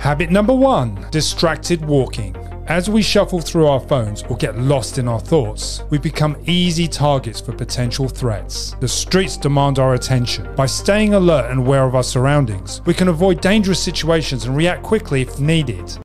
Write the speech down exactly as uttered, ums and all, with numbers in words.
Habit number one, distracted walking. As we shuffle through our phones or get lost in our thoughts, we become easy targets for potential threats. The streets demand our attention. By staying alert and aware of our surroundings, we can avoid dangerous situations and react quickly if needed.